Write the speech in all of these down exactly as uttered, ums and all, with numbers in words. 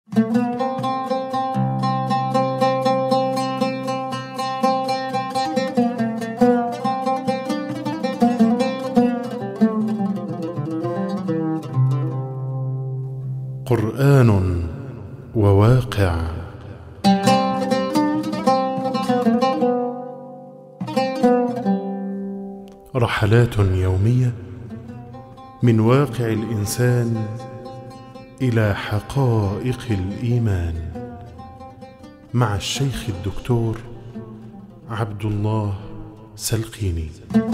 قرآن وواقع. رحلات يومية من واقع الإنسان إلى حقائق الإيمان، مع الشيخ الدكتور عبد الله سلقيني.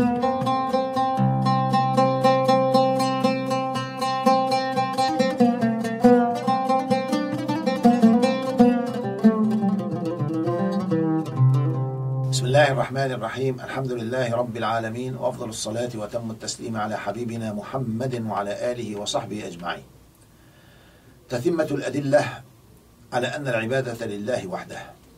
بسم الله الرحمن الرحيم. الحمد لله رب العالمين، وأفضل الصلاة وتم التسليم على حبيبنا محمد وعلى آله وصحبه أجمعين. تتمة الأدلة على أن العبادة لله وحده.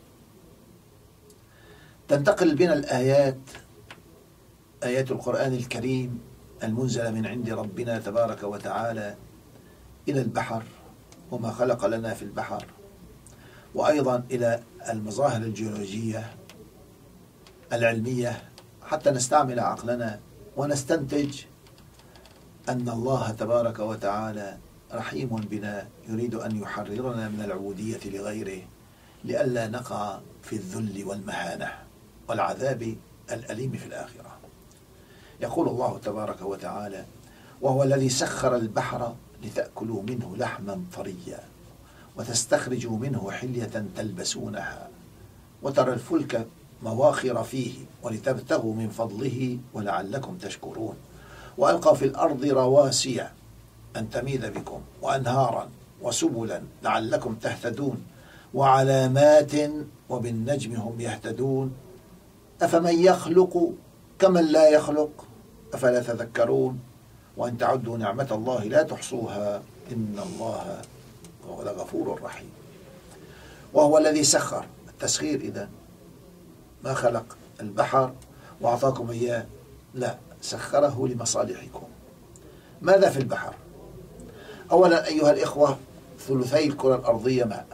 تنتقل بنا الآيات، آيات القرآن الكريم المنزلة من عند ربنا تبارك وتعالى، إلى البحر وما خلق لنا في البحر، وأيضا إلى المظاهر الجيولوجية العلمية، حتى نستعمل عقلنا ونستنتج أن الله تبارك وتعالى رحيم بنا، يريد أن يحررنا من العبودية لغيره، لئلا نقع في الذل والمهانة والعذاب الأليم في الآخرة. يقول الله تبارك وتعالى: وهو الذي سخر البحر لتأكلوا منه لحما طريا وتستخرجوا منه حلية تلبسونها وترى الفلك مواخر فيه ولتبتغوا من فضله ولعلكم تشكرون وألقى في الأرض رواسي أن تميد بكم وأنهارا وسبلا لعلكم تهتدون وعلامات وبالنجم هم يهتدون أفمن يخلق كمن لا يخلق أفلا تذكرون وإن تعدوا نعمة الله لا تحصوها إن الله هو لغفور رحيم. وهو الذي سخر، التسخير إذن ما خلق البحر وأعطاكم إياه، لا، سخره لمصالحكم. ماذا في البحر؟ أولا أيها الإخوة، ثلثي الكرة الأرضية ماء،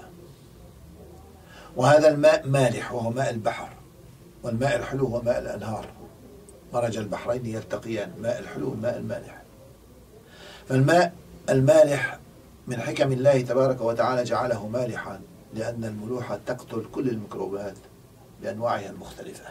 وهذا الماء مالح وهو ماء البحر، والماء الحلو هو ماء الأنهار، مرج البحرين يلتقيان، ماء الحلو والماء المالح. فالماء المالح من حكم الله تبارك وتعالى جعله مالحا، لأن الملوحة تقتل كل الميكروبات بأنواعها المختلفة.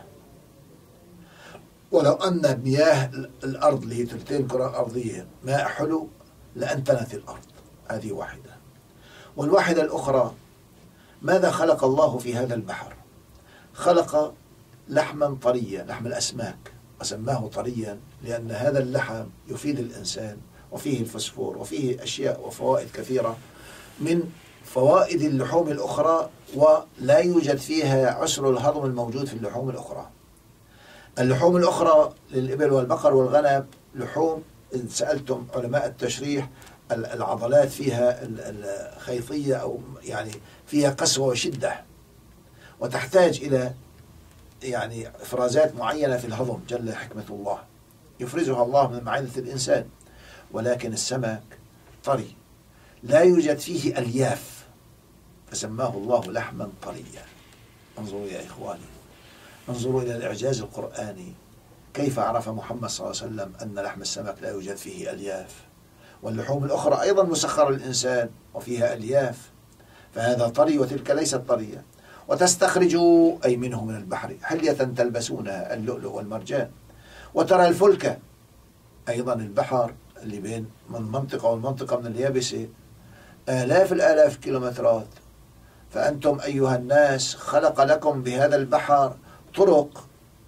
ولو أن مياه الأرض اللي هي ثلثين الكرة الأرضية ماء حلو لأنتنت الأرض، هذه واحدة. والواحدة الأخرى، ماذا خلق الله في هذا البحر؟ خلق لحما طريا، لحم الأسماك، وسماه طريا لأن هذا اللحم يفيد الإنسان، وفيه الفسفور وفيه أشياء وفوائد كثيرة من فوائد اللحوم الأخرى، ولا يوجد فيها عسر الهضم الموجود في اللحوم الأخرى. اللحوم الأخرى للإبل والبقر والغنم لحوم، إن سألتم علماء التشريح، العضلات فيها الخيطية أو يعني فيها قسوة وشدة، وتحتاج إلى يعني إفرازات معينة في الهضم، جل حكمة الله يفرزها الله من معدة الإنسان. ولكن السمك طري لا يوجد فيه ألياف، فسماه الله لحما طريا. انظروا يا إخواني، انظروا إلى الإعجاز القرآني، كيف عرف محمد صلى الله عليه وسلم أن لحم السمك لا يوجد فيه ألياف، واللحوم الأخرى أيضا مسخرة للإنسان وفيها ألياف، فهذا طري وتلك ليست طرية. وتستخرجوا أي منه من البحر حلية تلبسونها، اللؤلؤ والمرجان. وترى الفلك، أيضا البحر اللي بين من منطقة والمنطقة من اليابسة آلاف الآلاف كيلومترات، فأنتم أيها الناس خلق لكم بهذا البحر طرق،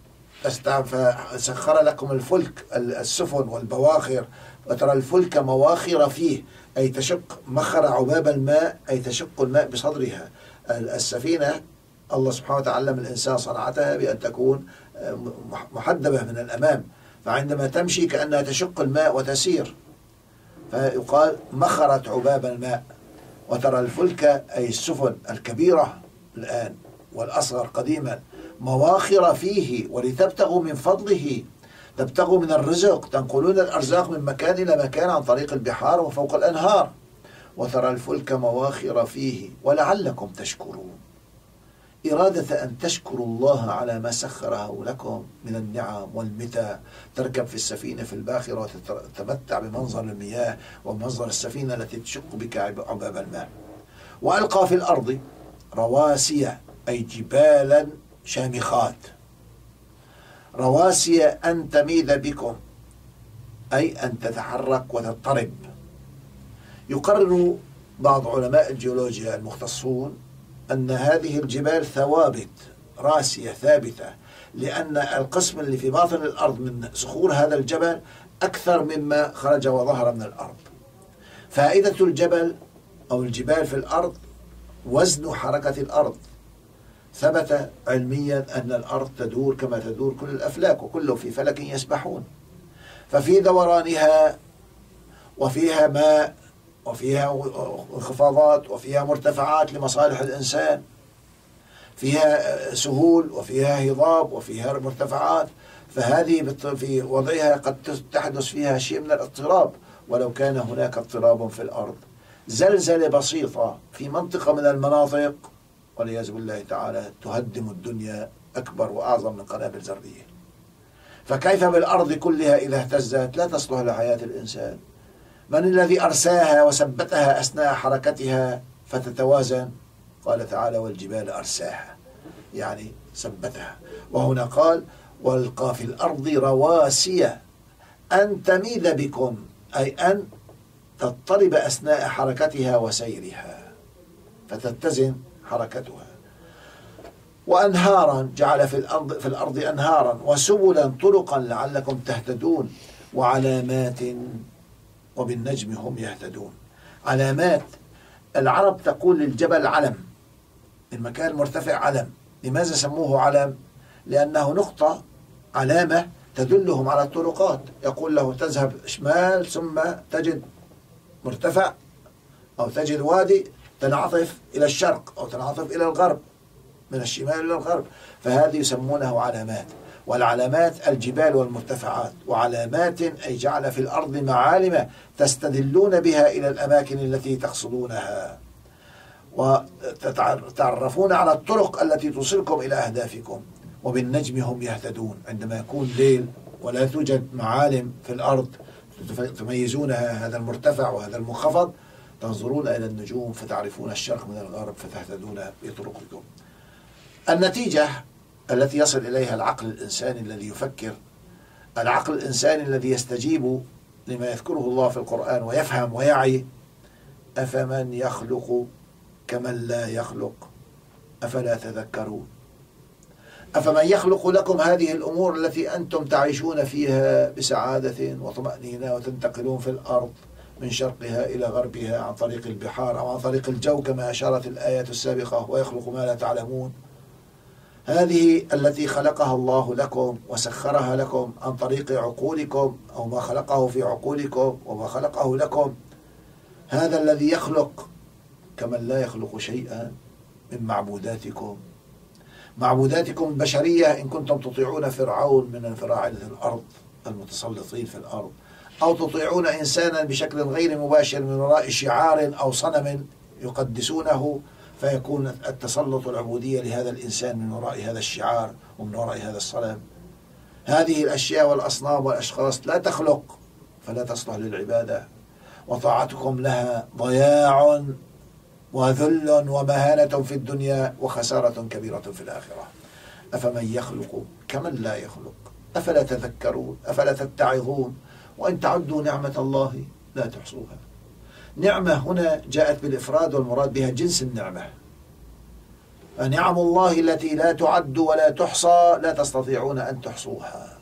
فسخر لكم الفلك السفن والبواخر. وترى الفلك مواخر فيه، أي تشق مخر عباب الماء، أي تشق الماء بصدرها. السفينة الله سبحانه وتعالى علم الإنسان صنعتها بأن تكون محدبة من الأمام، فعندما تمشي كأنها تشق الماء وتسير، فيقال مخرت عباب الماء. وترى الفلك أي السفن الكبيرة الآن والأصغر قديما مواخر فيه ولتبتغوا من فضله، تبتغوا من الرزق، تنقلون الأرزاق من مكان إلى مكان عن طريق البحار وفوق الأنهار. وترى الفلك مواخر فيه ولعلكم تشكرون. إرادة أن تشكروا الله على ما سخره لكم من النعم والمتع، تركب في السفينة في الباخرة وتتمتع بمنظر المياه ومنظر السفينة التي تشق بك عباب الماء. وألقى في الأرض رواسي أي جبالا شامخات، رواسي أن تميد بكم أي أن تتحرك وتضطرب. يقرر بعض علماء الجيولوجيا المختصون أن هذه الجبال ثوابت راسية ثابتة، لأن القسم اللي في باطن الأرض من صخور هذا الجبل أكثر مما خرج وظهر من الأرض. فائدة الجبل أو الجبال في الأرض وزن حركة الأرض. ثبت علميا أن الأرض تدور كما تدور كل الأفلاك، وكله في فلك يسبحون. ففي دورانها وفيها ماء وفيها انخفاضات وفيها مرتفعات لمصالح الإنسان، فيها سهول وفيها هضاب وفيها مرتفعات، فهذه في وضعها قد تحدث فيها شيء من الاضطراب ولو كان هناك اضطراب في الأرض. زلزلة بسيطة في منطقة من المناطق والعياذ بالله تعالى تهدم الدنيا أكبر وأعظم من قنابل ذرية. فكيف بالأرض كلها إذا اهتزت لا تصلح لحياة الإنسان؟ من الذي أرساها وثبتها أثناء حركتها فتتوازن؟ قال تعالى والجبال أرساها، يعني ثبتها. وهنا قال والقى في الأرض رواسي أن تميد بكم أي أن تضطرب أثناء حركتها وسيرها فتتزن حركتها. وأنهارا جعل في الأرض في الأرض أنهارا وسبلا طرقا لعلكم تهتدون وعلامات وبالنجم هم يهتدون. علامات، العرب تقول للجبل علم، المكان المرتفع علم. لماذا سموه علم؟ لأنه نقطة علامة تدلهم على الطرقات. يقول له تذهب شمال ثم تجد مرتفع أو تجد وادي تنعطف إلى الشرق أو تنعطف إلى الغرب، من الشمال إلى الغرب، فهذه يسمونه علامات. والعلامات الجبال والمرتفعات. وعلامات أي جعل في الأرض معالم تستدلون بها إلى الأماكن التي تقصدونها وتتعرفون على الطرق التي توصلكم إلى أهدافكم. وبالنجم هم يهتدون، عندما يكون ليل ولا توجد معالم في الأرض تميزونها، هذا المرتفع وهذا المنخفض، تنظرون إلى النجوم فتعرفون الشرق من الغرب فتهتدون بطرقكم. النتيجة التي يصل إليها العقل الإنساني الذي يفكر، العقل الإنساني الذي يستجيب لما يذكره الله في القرآن ويفهم ويعي: أفمن يخلق كمن لا يخلق أفلا تذكرون. أفمن يخلق لكم هذه الأمور التي أنتم تعيشون فيها بسعادة وطمأنينة وتنتقلون في الأرض من شرقها إلى غربها عن طريق البحار أو عن طريق الجو كما أشارت الآية السابقة: ويخلق ما لا تعلمون. هذه التي خلقها الله لكم وسخرها لكم عن طريق عقولكم، أو ما خلقه في عقولكم وما خلقه لكم، هذا الذي يخلق كمن لا يخلق شيئا من معبوداتكم معبوداتكم البشرية. إن كنتم تطيعون فرعون من فراعنة الأرض المتسلطين في الأرض، أو تطيعون إنسانا بشكل غير مباشر من وراء شعار أو صنم يقدسونه، فيكون التسلط والعبودية لهذا الإنسان من وراء هذا الشعار ومن وراء هذا الصنم. هذه الأشياء والأصنام والأشخاص لا تخلق فلا تصلح للعبادة، وطاعتكم لها ضياع وذل ومهانة في الدنيا وخسارة كبيرة في الآخرة. أفمن يخلق كمن لا يخلق أفلا تذكرون أفلا تتعظون وإن تعدوا نعمة الله لا تحصوها. نعمة هنا جاءت بالإفراد والمراد بها جنس النعمة. نعم الله التي لا تعد ولا تحصى لا تستطيعون أن تحصوها.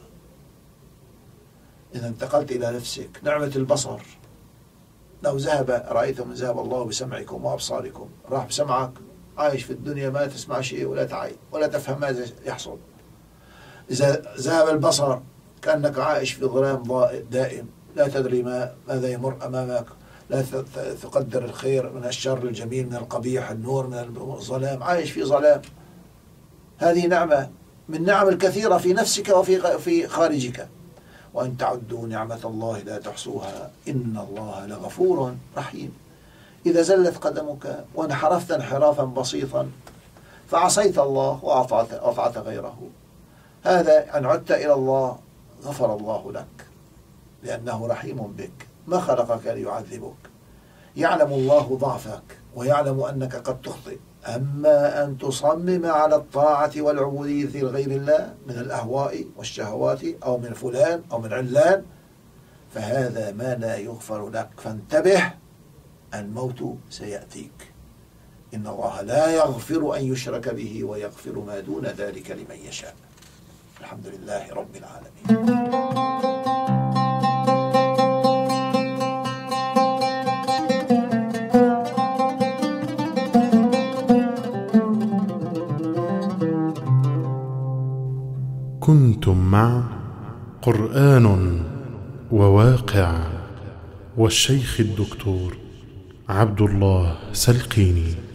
إذا انتقلت إلى نفسك، نعمة البصر، لو ذهب رأيتم ذهب الله بسمعكم وأبصاركم، راح بسمعك عايش في الدنيا ما تسمع شيء ولا تعي ولا تفهم ماذا يحصل. إذا ذهب البصر كأنك عايش في ظلام دائم، لا تدري ما ماذا يمر أمامك، لا تقدر الخير من الشر، الجميل من القبيح، النور من الظلام، عايش في ظلام. هذه نعمة من نعم الكثيرة في نفسك وفي في خارجك. وإن تعدوا نعمة الله لا تحصوها إن الله لغفور رحيم. إذا زلت قدمك وانحرفت انحرافا بسيطا فعصيت الله وأطعت, أطعت غيره، هذا أن عدت إلى الله غفر الله لك لأنه رحيم بك، ما خلقك ليعذبك، يعلم الله ضعفك ويعلم أنك قد تخطئ. أما أن تصمم على الطاعة والعبودية لغير الله من الأهواء والشهوات أو من فلان أو من علان فهذا ما لا يغفر لك، فانتبه، الموت سيأتيك. إن الله لا يغفر أن يشرك به ويغفر ما دون ذلك لمن يشاء. الحمد لله رب العالمين. كنتم مع قرآن وواقع والشيخ الدكتور عبد الله سلقيني.